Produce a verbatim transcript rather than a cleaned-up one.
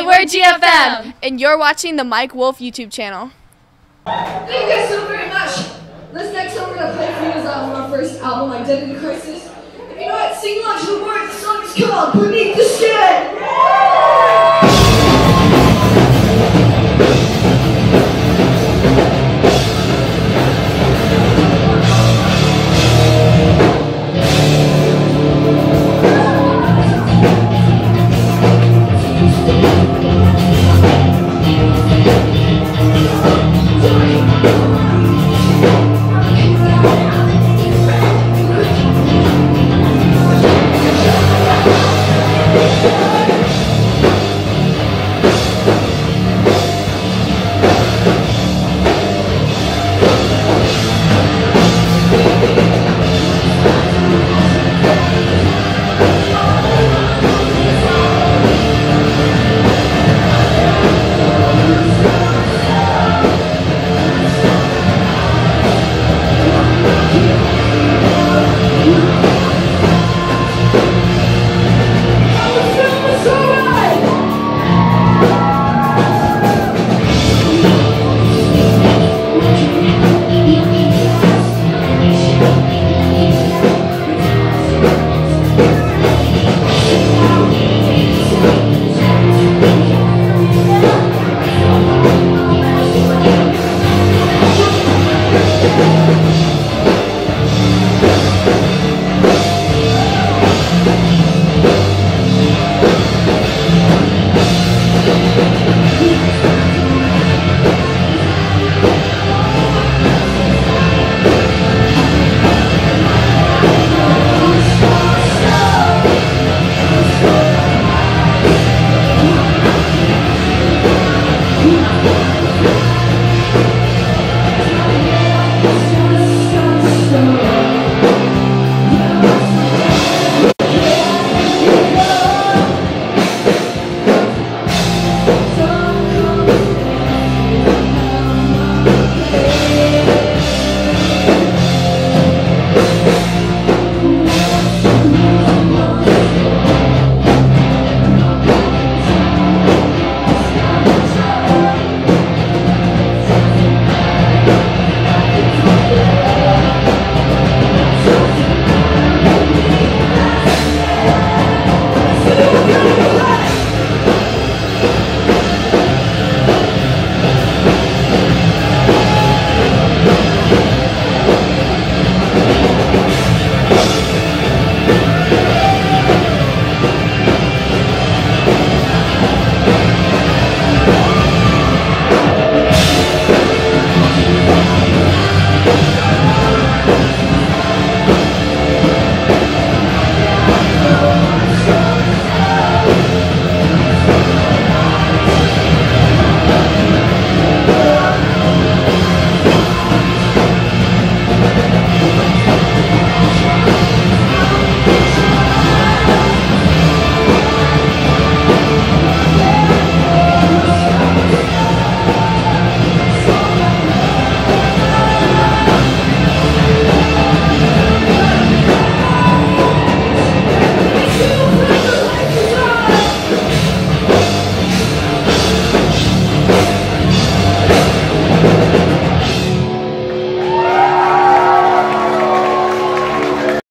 we're G F M, and you're watching the Mike Wolf YouTube channel. Thank you guys so very much. This next song we're going to play for you is uh, from our first album, Identity Crisis. If you know it, sing along to the words. The song is called Beneath the Skin. We'll be right back.